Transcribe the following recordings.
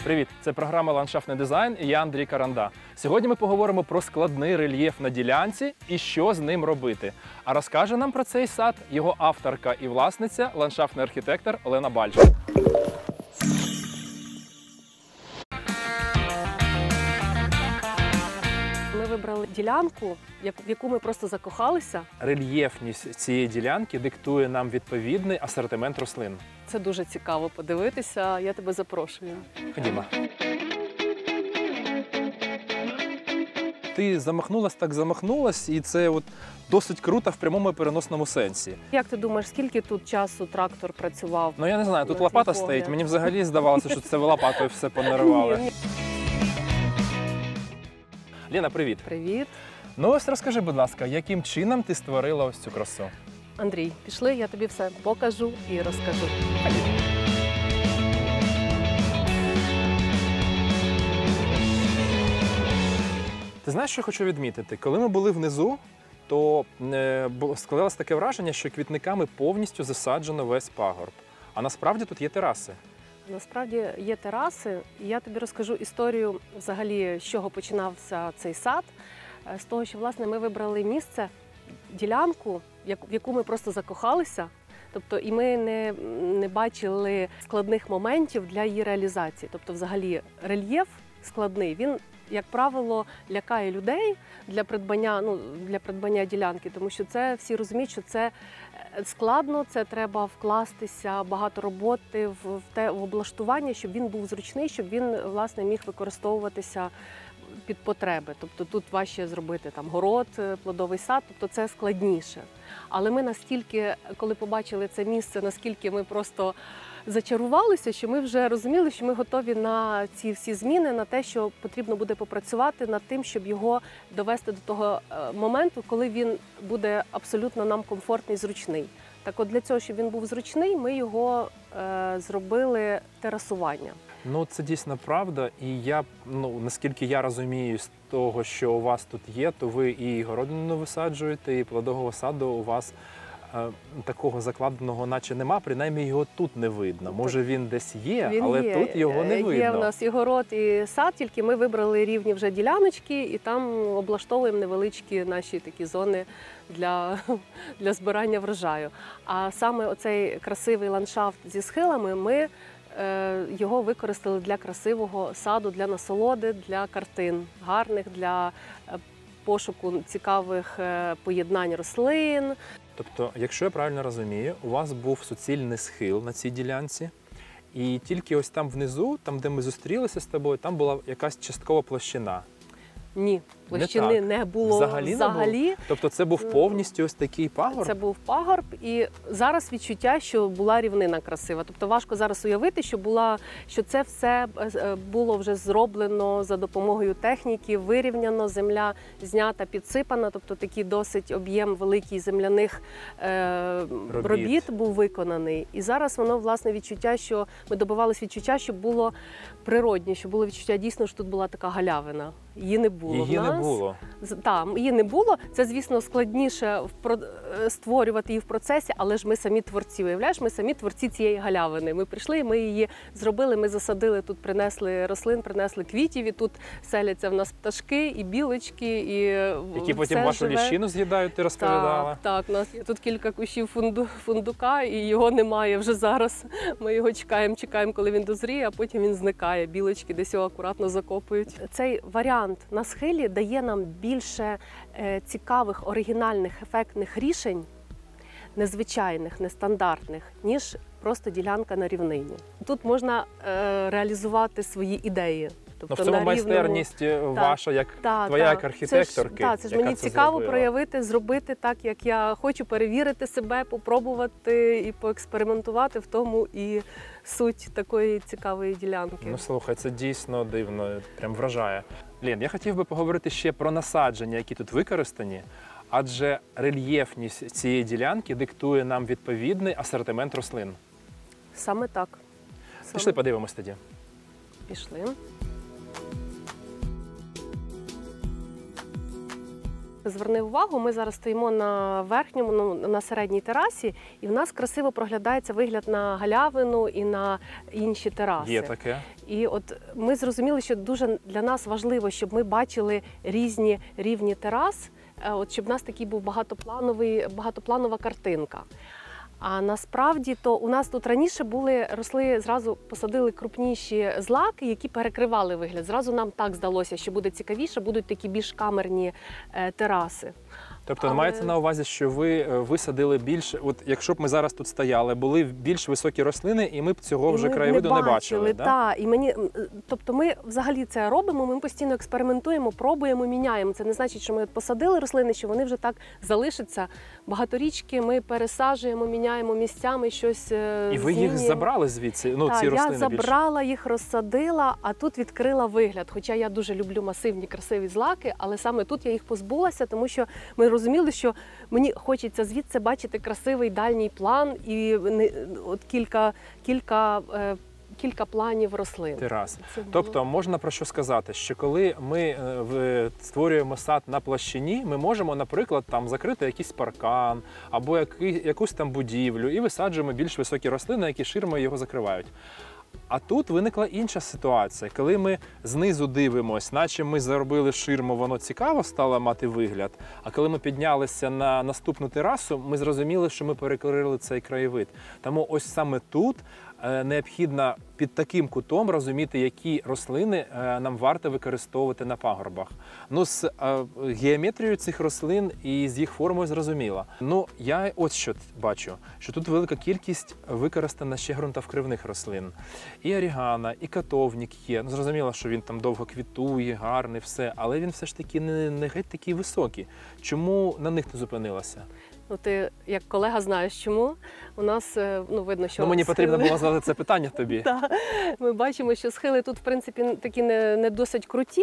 Привіт! Це програма «Ландшафтний дизайн» і я Андрій Каранда. Сьогодні ми поговоримо про складний рельєф на ділянці і що з ним робити. А розкаже нам про цей сад його авторка і власниця, ландшафтний архітектор Олена Бальчик. Ми вибрали ділянку, в яку ми просто закохалися. Рельєфність цієї ділянки диктує нам відповідний асортимент рослин. Це дуже цікаво подивитися, я тебе запрошую. Ходімо. Ти замахнулась, і це от досить круто в прямому і переносному сенсі. Як ти думаєш, скільки тут часу трактор працював? Ну я не знаю, тут На лопата твій стоїть, погляд? мені взагалі здавалося, що це лопатою все понаривали. Ні. Ліна, привіт. Привіт. Ну ось розкажи, будь ласка, яким чином ти створила ось цю красу? Андрій, пішли, я тобі все покажу і розкажу. Ти знаєш, що хочу відмітити? Коли ми були внизу, то склалося таке враження, що квітниками повністю засаджено весь пагорб. А насправді тут є тераси. Насправді є тераси, і я тобі розкажу історію взагалі, з чого починався цей сад. З того, що, власне, ми вибрали місце, ділянку, в яку ми просто закохалися. Тобто, і ми не бачили складних моментів для її реалізації. Тобто, взагалі, рельєф складний, він, як правило, лякає людей для придбання ділянки, тому що це всі розуміють, що це складно, це треба вкластися багато роботи в облаштування, щоб він був зручний, щоб він, власне, міг використовуватися під потреби. Тобто тут важче зробити там город, плодовий сад, тобто це складніше. Але ми настільки, коли побачили це місце, наскільки ми просто зачарувалися, що ми вже розуміли, що ми готові на ці всі зміни, на те, що потрібно буде попрацювати над тим, щоб його довести до того моменту, коли він буде абсолютно нам комфортний, зручний. Так от для цього, щоб він був зручний, ми його зробили терасування. Ну, це дійсно правда. І я, наскільки я розумію з того, що у вас тут є, то ви і городину висаджуєте, і плодового саду у вас такого закладеного наче нема, принаймні його тут не видно. Може він десь є, але тут його не видно. Є в нас і город, і сад, тільки ми вибрали рівні вже діляночки і там облаштовуємо невеличкі наші такі зони для збирання врожаю. А саме оцей красивий ландшафт зі схилами ми його використали для красивого саду, для насолоди, для картин гарних, для пошуку цікавих поєднань рослин. Тобто, якщо я правильно розумію, у вас був суцільний схил на цій ділянці, і тільки ось там внизу, там де ми зустрілися з тобою, там була якась часткова площина. Ні, площини не було взагалі. Не було? Тобто це був повністю ось такий пагорб? Це був пагорб, і зараз відчуття, що була рівнина красива. Тобто важко зараз уявити, що це все було вже зроблено за допомогою техніки, вирівняно, земля знята, підсипана. Тобто такий досить об'єм великий земляних робіт був виконаний. І зараз воно, власне, відчуття, що ми добивалися відчуття, що було природні, що було відчуття дійсно, що тут була така галявина. Її не було. Її не було. Так, її не було. Це, звісно, складніше створювати її в процесі, але ж ми самі творці. Уявляєш, ми самі творці цієї галявини. Ми прийшли, ми її зробили, ми засадили, тут принесли рослин, принесли квітів, і тут селяться в нас пташки, і білочки, і які потім вашу ліщину з'їдають, ти розповідала. Так, у нас є тут кілька кущів фундука, і його немає вже зараз. Ми його чекаємо, коли він дозріє, а потім він зникає. Білочки десь його акуратно закопують. Цей варіант на схилі дає нам більше цікавих, оригінальних, ефектних рішень, незвичайних, нестандартних, ніж просто ділянка на рівнині. Тут можна реалізувати свої ідеї. Тобто, в цьому майстерність ваша, як твоя як архітекторки. Це ж мені цікаво проявити, зробити так, як я хочу, перевірити себе, попробувати і поекспериментувати, в тому і суть такої цікавої ділянки. Ну, слухай, це дійсно дивно, прям вражає. Лін, я хотів би поговорити ще про насадження, які тут використані, адже рельєфність цієї ділянки диктує нам відповідний асортимент рослин. Саме так. Пішли подивимось тоді. Пішли. Зверни увагу, ми зараз стоїмо на верхньому, на середній терасі, і в нас красиво проглядається вигляд на галявину і на інші тераси. Є таке. І от ми зрозуміли, що дуже для нас важливо, щоб ми бачили різні рівні терас, от щоб в нас такий був багатопланова картинка. А насправді то у нас тут раніше росли, зразу посадили крупніші злаки, які перекривали вигляд. Зразу нам так здалося, що буде цікавіше, будуть такі більш камерні тераси. Тобто мається на увазі, що ви висадили більше, от якщо б ми зараз тут стояли, були більш високі рослини, і ми б цього вже краєвиду не бачили. Так, тобто ми взагалі це робимо, ми постійно експериментуємо, пробуємо, міняємо. Це не значить, що ми посадили рослини, що вони вже так залишаться. Багаторічки ми пересаджуємо, міняємо місцями, щось змінюємо. І ви їх забрали звідси, ці рослини я забрала їх, розсадила, а тут відкрила вигляд. Хоча я дуже люблю масивні, красиві злаки, але саме тут я їх позбулася, тому що ми розуміли, що мені хочеться звідси бачити красивий дальній план і от кілька планів рослин. Терас. Тобто можна про що сказати, що коли ми створюємо сад на площині, ми можемо, наприклад, там закрити якийсь паркан або якусь там будівлю і висаджуємо більш високі рослини, які ширмою його закривають. А тут виникла інша ситуація. Коли ми знизу дивимося, наче ми заробили ширму, воно цікаво стало мати вигляд, а коли ми піднялися на наступну терасу, ми зрозуміли, що ми перекрили цей краєвид. Тому ось саме тут необхідно під таким кутом розуміти, які рослини нам варто використовувати на пагорбах. З геометрією цих рослин і з їх формою зрозуміло. Я ось що бачу, що тут велика кількість використана ще ґрунтовкривних рослин. І орігано, і котовник є. Зрозуміло, що він там довго квітує, гарний, все, але він все ж таки не геть такий високий. Чому на них не зупинилася? Ти, як колега, знаєш чому. У нас, видно, що мені потрібно було задати це питання тобі. Так, ми бачимо, що схили тут, в принципі, такі не досить круті,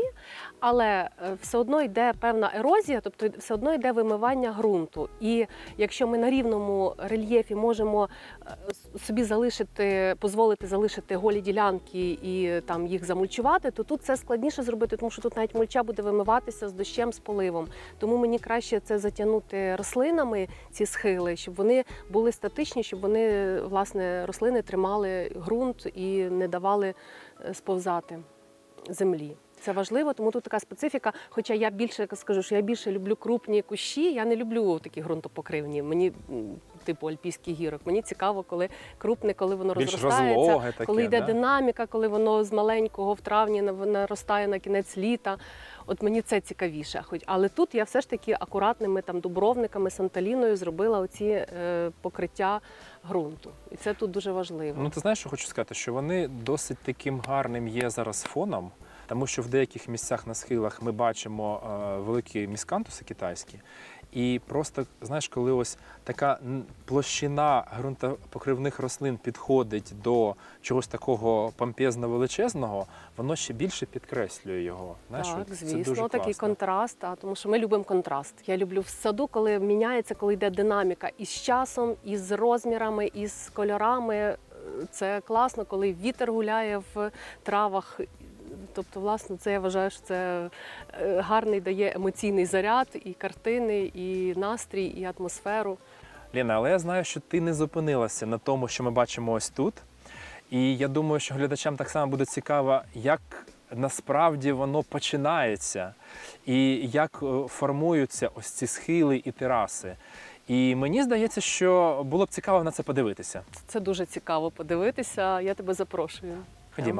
але все одно йде певна ерозія, тобто все одно йде вимивання ґрунту. І якщо ми на рівному рельєфі можемо собі дозволити залишити голі ділянки і там їх замульчувати, то тут це складніше зробити, тому що тут навіть мульча буде вимиватися з дощем, з поливом. Тому мені краще це затягнути рослинами, ці схили, щоб вони були статичні, щоб вони, власне, рослини тримали ґрунт і не давали сповзати землі. Це важливо, тому тут така специфіка. Хоча я більше скажу, що я більше люблю крупні кущі, я не люблю такі ґрунтопокривні. Мені типу альпійських гірок. Мені цікаво, коли крупне, коли воно розростається, коли йде динаміка, коли воно з маленького в травні наростає на кінець літа. От мені це цікавіше. Але тут я все ж таки акуратними дубровниками, санталіною зробила оці покриття ґрунту. І це тут дуже важливо. Ти знаєш, що хочу сказати? Що вони досить таким гарним є зараз фоном, тому що в деяких місцях на схилах ми бачимо великі міскантуси китайські. І просто, знаєш, коли ось така площина ґрунтопокривних рослин підходить до чогось такого помпезно-величезного, воно ще більше підкреслює його. Знаєш, так, це звісно, дуже такий класно. Контраст, тому що ми любимо контраст. Я люблю в саду, коли міняється, коли йде динаміка і з часом, і з розмірами, і з кольорами. Це класно, коли вітер гуляє в травах. Тобто, власне, це я вважаю, що це гарний дає емоційний заряд, і картини, і настрій, і атмосферу. Ліна, але я знаю, що ти не зупинилася на тому, що ми бачимо ось тут. І я думаю, що глядачам так само буде цікаво, як насправді воно починається, і як формуються ось ці схили і тераси. І мені здається, що було б цікаво на це подивитися. Це дуже цікаво подивитися, я тебе запрошую. Ходімо.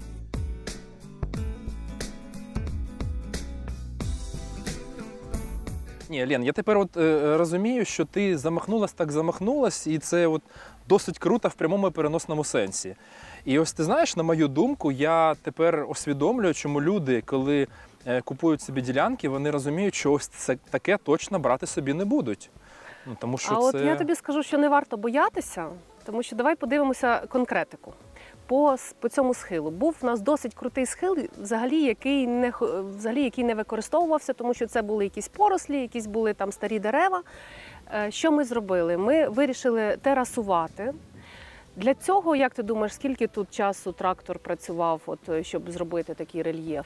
Ні, Лен, я тепер розумію, що ти замахнулась, і це досить круто в прямому і переносному сенсі. І ось ти знаєш, на мою думку, я тепер усвідомлюю, чому люди, коли купують собі ділянки, вони розуміють, що ось це таке точно брати собі не будуть. Тому що от я тобі скажу, що не варто боятися, тому що давай подивимося конкретику. По цьому схилу. Був у нас досить крутий схил, взагалі, який не використовувався, тому що це були якісь порослі, якісь були там старі дерева. Що ми зробили? Ми вирішили терасувати. Для цього, як ти думаєш, скільки тут часу трактор працював, щоб зробити такий рельєф?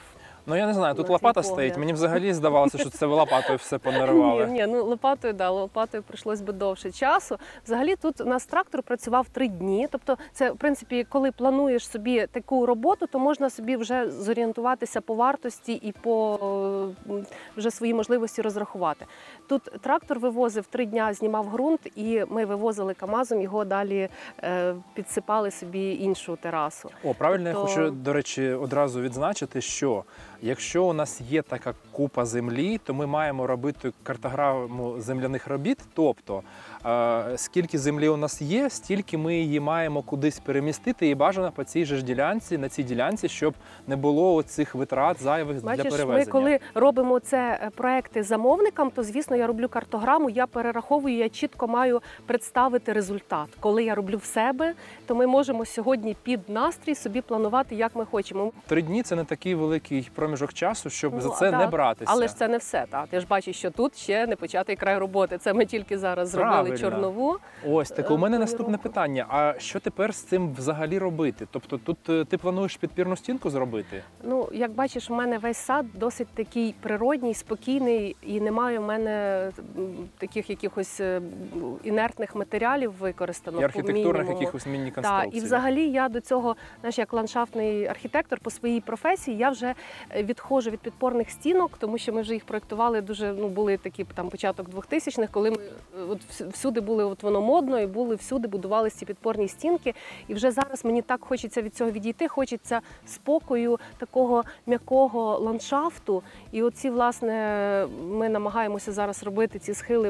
Ну я не знаю, на тут твій лопата погляд. стоїть. Мені взагалі здавалося, що це ви лопатою все понаривали. Ні, ну лопатою прийшлось би довше часу. Взагалі тут у нас трактор працював 3 дні. Тобто, це в принципі, коли плануєш собі таку роботу, то можна собі вже зорієнтуватися по вартості і по вже свої можливості розрахувати. Тут трактор вивозив 3 дня, знімав ґрунт, і ми вивозили КАМАЗом, його далі підсипали собі іншу терасу. О, правильно, Тобто- я хочу, до речі, одразу відзначити, що якщо у нас є така купа землі, то ми маємо робити картограму земляних робіт, тобто скільки землі у нас є, стільки ми її маємо кудись перемістити, і бажано по цій же ж ділянці, на цій ділянці, щоб не було цих витрат зайвих для Бачиш, перевезення. ми коли робимо це проекти замовникам, то звісно я роблю картограму, я перераховую, я чітко маю представити результат. Коли я роблю в себе, то ми можемо сьогодні під настрій собі планувати, як ми хочемо. 3 дні – це не такий великий проміжок часу, щоб Ну, за це не так. братися. Але ж це не все. Та ти ж бачиш, що тут ще не початий край роботи. Це ми тільки зараз зробили Правильно. чорнову. Ось так. У мене наступне планіровку. питання: а що тепер з цим взагалі робити? Тобто, тут ти плануєш підпірну стінку зробити? Ну, як бачиш, у мене весь сад досить такий природній, спокійний, і немає в мене таких якихось інертних матеріалів використано. І по архітектурних мінімуму. якихось міні-конструкцій. Так, і взагалі я до цього, знаєш, як ландшафтний архітектор по своїй професії, я вже відходжу від підпорних стінок, тому що ми вже їх проєктували дуже, були такі там початок 2000-х, коли ми от всюди були, от воно модно, і були всюди, будувалися ці підпорні стінки. І вже зараз мені так хочеться від цього відійти, хочеться спокою, такого м'якого ландшафту. І оці, власне, ми намагаємося зараз робити ці схили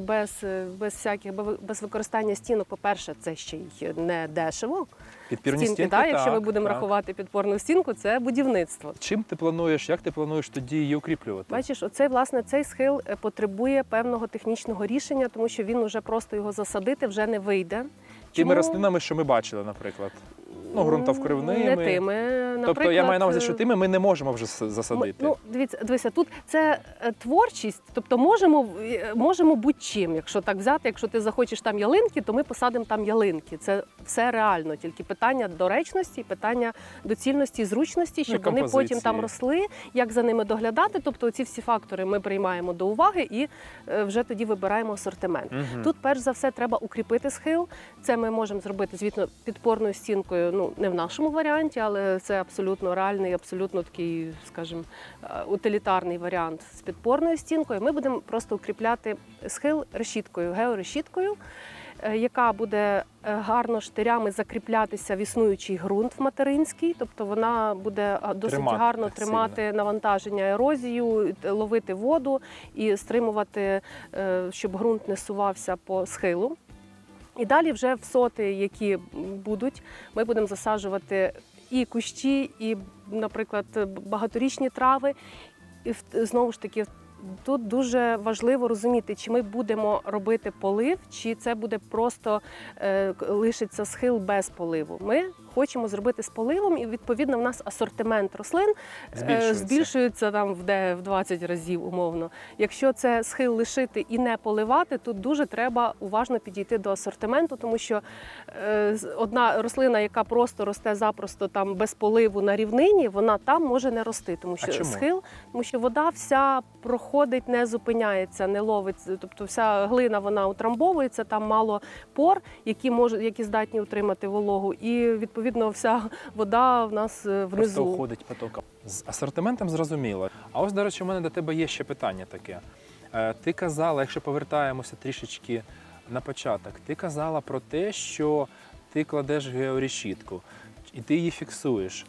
без використання стінок. По-перше, це ще й не дешево. Підпірні стінки, так, якщо ми так, будемо так. рахувати підпорну стінку, це будівництво. Чим ти плануєш, як ти плануєш тоді її укріплювати? Бачиш, цей схил потребує певного технічного рішення, тому що він уже просто його засадити вже не вийде. Тими рослинами, що ми бачили, наприклад. Ну, ґрунтовкривними. Не тими. Тобто я маю на увазі, що тими ми не можемо вже засадити. Ну, дивися, тут це творчість, тобто можемо будь-чим. Якщо так взяти, якщо ти захочеш там ялинки, то ми посадимо там ялинки. Це все реально, тільки питання доречності, питання доцільності і зручності, щоб вони потім там росли, як за ними доглядати. Тобто ці всі фактори ми приймаємо до уваги і вже тоді вибираємо асортимент. Угу. Тут, перш за все, треба укріпити схил. Це ми можемо зробити, звісно, підпорною стінкою, не в нашому варіанті, але це абсолютно реальний, абсолютно такий, скажімо, утилітарний варіант з підпорною стінкою. Ми будемо просто укріпляти схил решіткою, георешіткою, яка буде гарно штирями закріплятися в існуючий ґрунт в материнський, тобто вона буде досить гарно тримати навантаження, ерозію, ловити воду і стримувати, щоб ґрунт не сувався по схилу. І далі вже в соти, які будуть, ми будемо засаджувати і кущі, і, наприклад, багаторічні трави. І знову ж таки, тут дуже важливо розуміти, чи ми будемо робити полив, чи це буде просто лишиться схил без поливу. Ми хочемо зробити з поливом, і відповідно в нас асортимент рослин збільшується там в 20 разів умовно. Якщо це схил лишити і не поливати, тут дуже треба уважно підійти до асортименту, тому що одна рослина, яка просто росте запросто там без поливу на рівнині, вона там може не рости, тому що схил, тому що вода вся проходить, не зупиняється, не ловиться, тобто вся глина вона утрамбовується, там мало пор, які здатні утримати вологу, і відповідно вся вода в нас внизу. Просто уходить потоком. З асортиментом зрозуміло. А ось, до речі, у мене до тебе є ще питання таке. Ти казала, якщо повертаємося трішечки на початок, ти казала про те, що ти кладеш георішітку і ти її фіксуєш.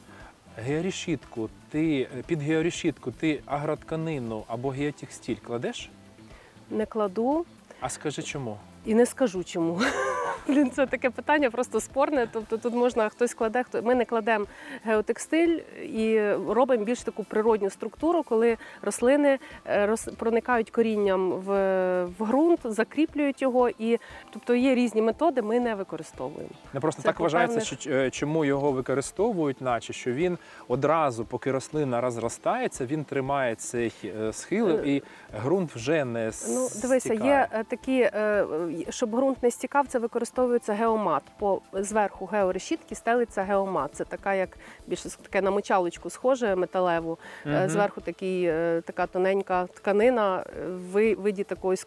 Під георішітку ти агротканину або геотекстиль кладеш? Не кладу. А скажи чому? І не скажу чому. Це таке питання просто спорне. Тобто тут можна хтось кладе, ми не кладемо геотекстиль і робимо більш таку природню структуру, коли рослини проникають корінням в ґрунт, закріплюють його. І тобто є різні методи, ми не використовуємо. Не просто так вважається, що чому його використовують, наче що він одразу, поки рослина розростається, він тримає цей схил і ґрунт вже не стікає. Ну, дивися, є такі, щоб ґрунт не стікав, це використовують використовується геомат. Зверху георешітки стелиться геомат. Це така, як більше таке на мочалочку схоже, металеву. Зверху така тоненька тканина в виді такої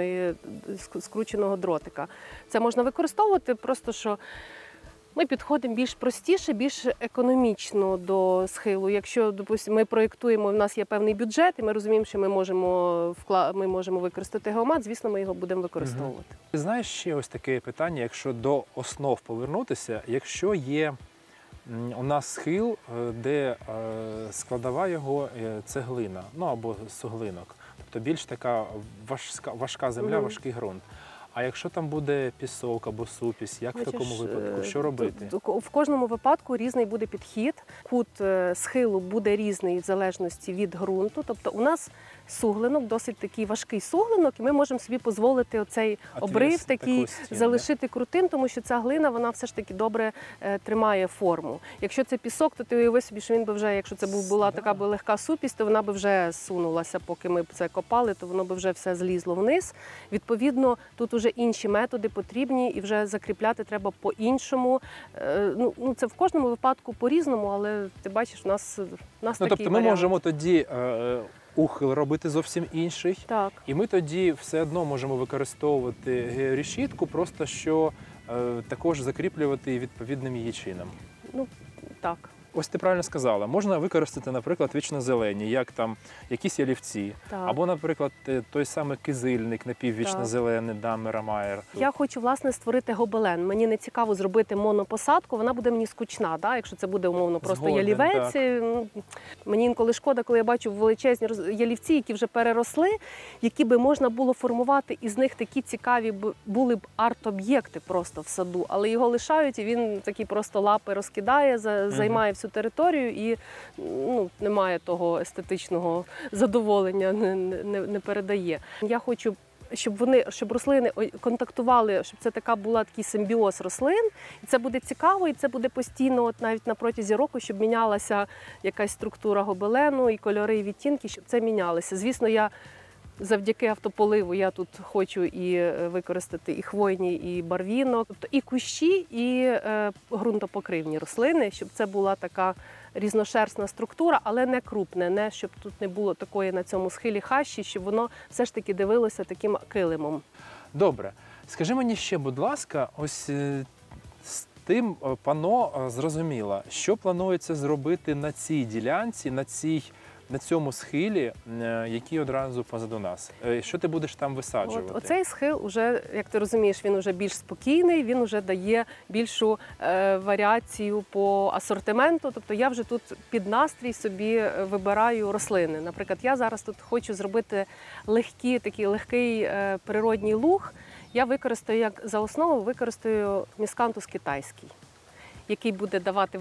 скрученого дротика. Це можна використовувати, просто що ми підходимо більш простіше, більш економічно до схилу. Якщо, допустимо, ми проєктуємо, в нас є певний бюджет, і ми розуміємо, що ми можемо використати геомат, звісно, ми його будемо використовувати. Ти знаєш ще ось таке питання, якщо до основ повернутися, якщо є у нас схил, де складова його цеглина, або суглинок, тобто більш така важка земля, важкий ґрунт. А якщо там буде пісок або супісь, як в такому випадку? Що робити? В кожному випадку різний буде підхід. Кут схилу буде різний в залежності від ґрунту. Тобто у нас суглинок, досить такий важкий суглинок, і ми можемо собі дозволити оцей обрив такий залишити крутим, тому що ця глина, вона все ж таки добре тримає форму. Якщо це пісок, то ти уяви собі, що він би вже, якщо це була така легка супість, то вона би вже сунулася, поки ми це копали, то воно би вже все злізло вниз. Відповідно, тут вже інші методи потрібні і вже закріпляти треба по-іншому. Це в кожному випадку по-різному, але ти бачиш, у нас такий тобто ми можемо тоді ухил робити зовсім інший. Так. І ми тоді все одно можемо використовувати георешітку, просто що також закріплювати відповідним її чином. Так. Ось ти правильно сказала, можна використати, наприклад, вічнозелені, як там якісь ялівці, або, наприклад, той самий кизильник напіввічнозелений, Даммера Майер. Я хочу, власне, створити гобелен. Мені не цікаво зробити монопосадку, вона буде мені скучна, якщо це буде, умовно, просто ялівець. Мені інколи шкода, коли я бачу величезні ялівці, які вже переросли, які би можна було формувати, із них такі цікаві були б арт-об'єкти просто в саду, але його лишають, і він такі просто лапи розкидає, займає всю територію і немає того естетичного задоволення, не передає. Я хочу, щоб рослини контактували, щоб це такий симбіоз рослин. І це буде цікаво, і це буде постійно, навіть на протязі року, щоб мінялася якась структура гобелену, і кольори, і відтінки, щоб це мінялося. Звісно, завдяки автополиву я тут хочу і використати і хвойні, і барвінок, тобто і кущі, і ґрунтопокривні рослини, щоб це була така різношерстна структура, але не крупне, щоб тут не було такої на цьому схилі хащі, щоб воно все ж таки дивилося таким килимом. Добре. Скажи мені ще, будь ласка, ось з тим пано зрозуміло, що планується зробити на цій ділянці, на цьому схилі, який одразу позаду нас. Що ти будеш там висаджувати? Оцей схил, уже, як ти розумієш, він вже більш спокійний, він вже дає більшу варіацію по асортименту. Тобто я вже тут під настрій собі вибираю рослини. Наприклад, я зараз тут хочу зробити такий легкий природній луг. Я використаю, за основу використаю міскантус китайський, який буде давати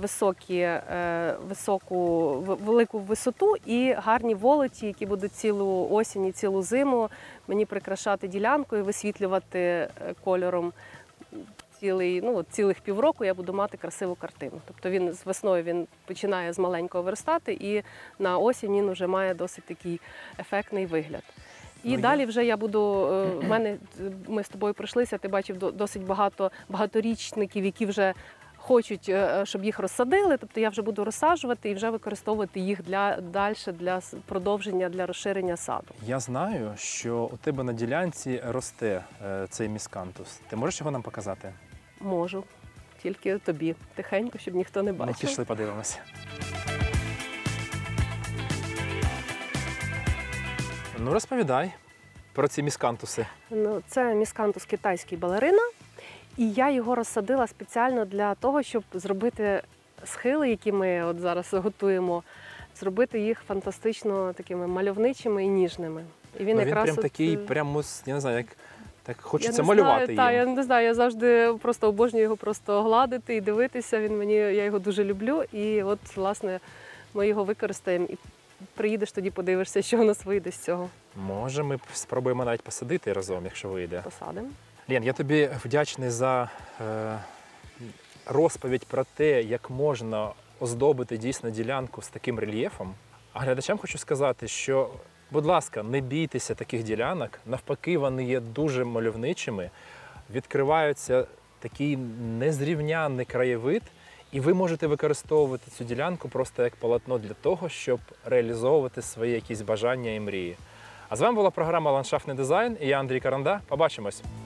велику висоту і гарні волоті, які будуть цілу осінь і цілу зиму мені прикрашати ділянку і висвітлювати кольором цілих півроку я буду мати красиву картину. Тобто весною він починає з маленького виростати, і на осінь він вже має досить такий ефектний вигляд. І далі вже я буду, ми з тобою пройшлися, ти бачив досить багаторічників, які вже хочуть, щоб їх розсадили, тобто я вже буду розсаджувати і вже використовувати їх далі для продовження, для розширення саду. Я знаю, що у тебе на ділянці росте цей міскантус. Ти можеш його нам показати? Можу, тільки тобі, тихенько, щоб ніхто не бачив. Пішли подивимося. Розповідай про ці міскантуси. Це міскантус китайський балерина. І я його розсадила спеціально для того, щоб зробити схили, які ми зараз готуємо, зробити їх фантастично такими мальовничими і ніжними. І він прям такий, я не знаю, як так хочеться малювати їм. Я не знаю, я завжди просто обожнюю його просто гладити і дивитися. Я його дуже люблю. І от, власне, ми його використаємо. І приїдеш, тоді подивишся, що у нас вийде з цього. Може, ми спробуємо навіть посадити разом, якщо вийде. Посадимо. Лен, я тобі вдячний за розповідь про те, як можна оздобити дійсно ділянку з таким рельєфом. А глядачам хочу сказати, що, будь ласка, не бійтеся таких ділянок. Навпаки, вони є дуже мальовничими. Відкриваються такий незрівнянний краєвид, і ви можете використовувати цю ділянку просто як полотно для того, щоб реалізовувати свої якісь бажання і мрії. А з вами була програма «Ландшафтний дизайн» і я Андрій Каранда. Побачимось!